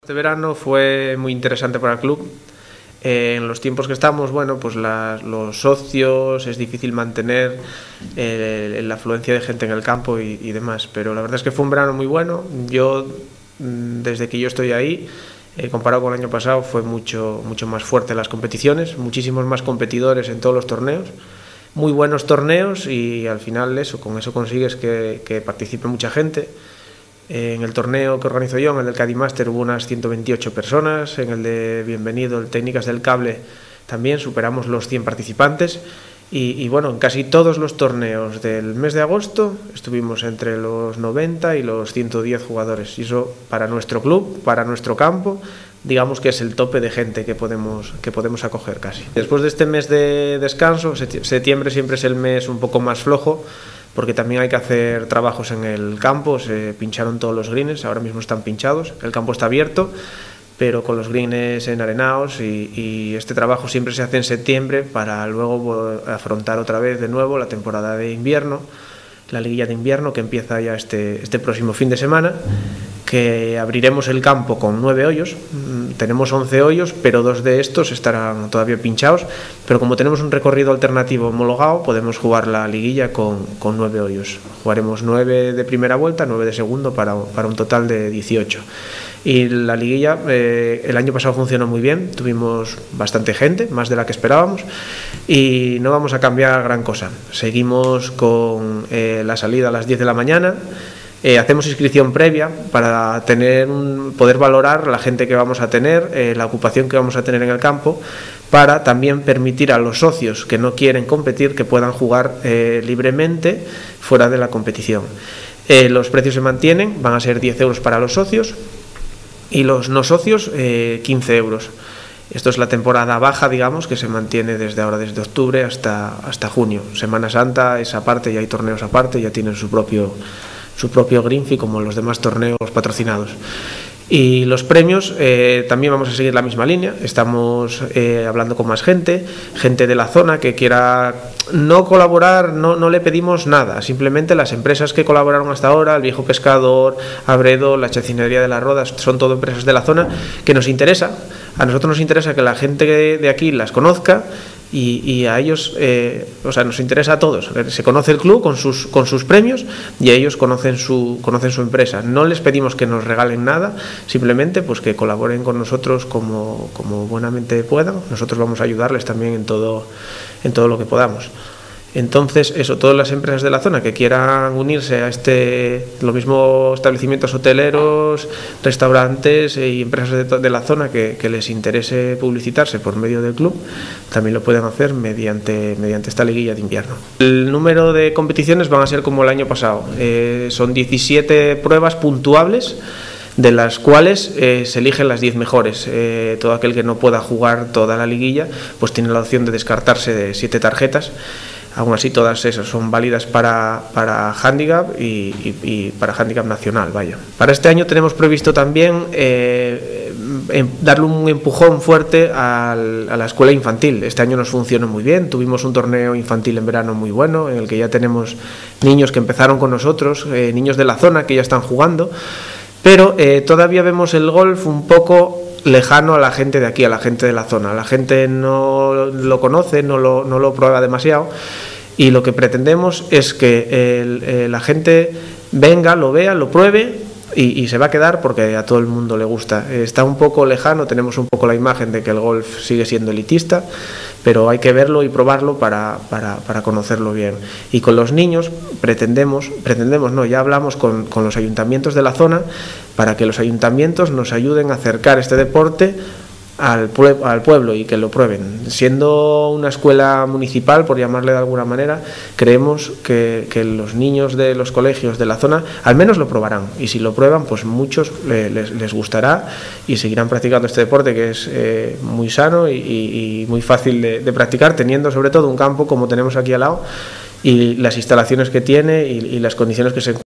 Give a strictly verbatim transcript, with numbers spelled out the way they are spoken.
Este verano fue muy interesante para el club. Eh, en los tiempos que estamos, bueno, pues la, los socios, es difícil mantener eh, la afluencia de gente en el campo y, y demás, pero la verdad es que fue un verano muy bueno. Yo, desde que yo estoy ahí, eh, comparado con el año pasado, fue mucho, mucho más fuerte las competiciones, muchísimos más competidores en todos los torneos, muy buenos torneos y al final eso, con eso consigues que, que participe mucha gente. En el torneo que organizo yo, en el del Cádiz Master, hubo unas ciento veintiocho personas, en el de Bienvenido, el Técnicas del Cable, también superamos los cien participantes y, y bueno, en casi todos los torneos del mes de agosto estuvimos entre los noventa y los ciento diez jugadores, y eso para nuestro club, para nuestro campo, digamos que es el tope de gente que podemos, que podemos acoger casi. Después de este mes de descanso, septiembre siempre es el mes un poco más flojo, porque también hay que hacer trabajos en el campo. Se pincharon todos los greens, ahora mismo están pinchados, el campo está abierto, pero con los greens enarenados y, y este trabajo siempre se hace en septiembre para luego afrontar otra vez de nuevo la temporada de invierno, la liguilla de invierno que empieza ya este, este próximo fin de semana, que abriremos el campo con nueve hoyos. Tenemos once hoyos, pero dos de estos estarán todavía pinchados, pero como tenemos un recorrido alternativo homologado, podemos jugar la liguilla con, con nueve hoyos. Jugaremos nueve de primera vuelta, nueve de segundo, para, para un total de dieciocho. Y la liguilla eh, el año pasado funcionó muy bien, tuvimos bastante gente, más de la que esperábamos, y no vamos a cambiar gran cosa. Seguimos con eh, la salida a las diez de la mañana. Eh, hacemos inscripción previa para tener un, poder valorar la gente que vamos a tener, eh, la ocupación que vamos a tener en el campo, para también permitir a los socios que no quieren competir que puedan jugar eh, libremente fuera de la competición. Eh, los precios se mantienen, van a ser diez euros para los socios y los no socios eh, quince euros. Esto es la temporada baja, digamos, que se mantiene desde ahora, desde octubre hasta, hasta junio. Semana Santa es aparte, ya hay torneos aparte, ya tienen su propio su propio green fee como los demás torneos patrocinados. Y los premios eh, también vamos a seguir la misma línea. Estamos eh, hablando con más gente, gente de la zona que quiera no colaborar, no, no le pedimos nada, simplemente las empresas que colaboraron hasta ahora, el Viejo Pescador, Abredo, la Chacinería de las Rodas, son todo empresas de la zona que nos interesa. A nosotros nos interesa que la gente de aquí las conozca. Y, y a ellos, eh, o sea, nos interesa a todos. Se conoce el club con sus, con sus premios y ellos conocen su, conocen su empresa. No les pedimos que nos regalen nada, simplemente pues que colaboren con nosotros como, como buenamente puedan. Nosotros vamos a ayudarles también en todo, en todo lo que podamos. Entonces, eso, todas las empresas de la zona que quieran unirse a este, lo mismo establecimientos hoteleros, restaurantes y empresas de, de la zona que, que les interese publicitarse por medio del club, también lo pueden hacer mediante, mediante esta liguilla de invierno. El número de competiciones van a ser como el año pasado, eh, son diecisiete pruebas puntuables, de las cuales eh, se eligen las diez mejores. Eh, todo aquel que no pueda jugar toda la liguilla pues tiene la opción de descartarse de siete tarjetas. Aún así, todas esas son válidas para, para handicap y, y, y para handicap nacional, vaya. Para este año tenemos previsto también eh, eh, darle un empujón fuerte al, a la escuela infantil. Este año nos funcionó muy bien, tuvimos un torneo infantil en verano muy bueno, en el que ya tenemos niños que empezaron con nosotros, eh, niños de la zona que ya están jugando, pero eh, todavía vemos el golf un poco lejano a la gente de aquí, a la gente de la zona. La gente no lo conoce, no lo, no lo prueba demasiado, y lo que pretendemos es que el, eh, la gente venga, lo vea, lo pruebe y, y se va a quedar porque a todo el mundo le gusta. Está un poco lejano, tenemos un poco la imagen de que el golf sigue siendo elitista, pero hay que verlo y probarlo para, para, para conocerlo bien. Y con los niños pretendemos, pretendemos no, ya hablamos con, con los ayuntamientos de la zona para que los ayuntamientos nos ayuden a acercar este deporte al, pue al pueblo y que lo prueben. Siendo una escuela municipal, por llamarle de alguna manera, creemos que, que los niños de los colegios de la zona al menos lo probarán, y si lo prueban pues muchos le, les, les gustará y seguirán practicando este deporte, que es eh, muy sano y, y, y muy fácil de, de practicar, teniendo sobre todo un campo como tenemos aquí al lado y las instalaciones que tiene y, y las condiciones que se